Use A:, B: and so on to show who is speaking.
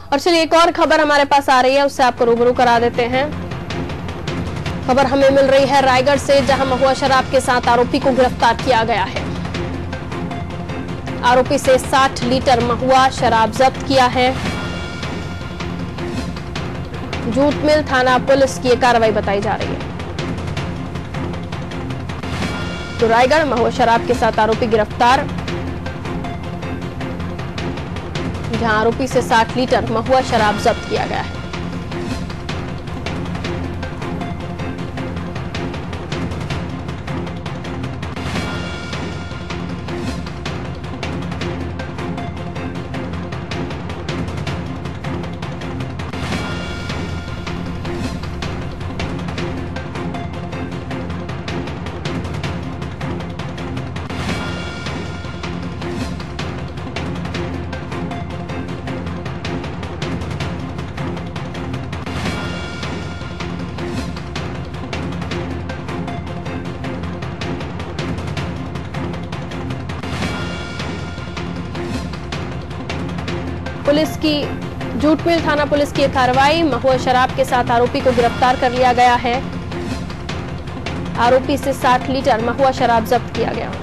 A: और चलिए एक और खबर हमारे पास आ रही है, उससे आपको रूबरू करा देते हैं। खबर हमें मिल रही है रायगढ़ से, जहां महुआ शराब के साथ आरोपी को गिरफ्तार किया गया है। आरोपी से 60 लीटर महुआ शराब जब्त किया है। जूट मिल थाना पुलिस की कार्रवाई बताई जा रही है। तो रायगढ़ महुआ शराब के साथ आरोपी गिरफ्तार, जहां आरोपी से 60 लीटर महुआ शराब जब्त किया गया है। पुलिस की जूट मिल थाना पुलिस की कार्रवाई, महुआ शराब के साथ आरोपी को गिरफ्तार कर लिया गया है। आरोपी से 60 लीटर महुआ शराब जब्त किया गया।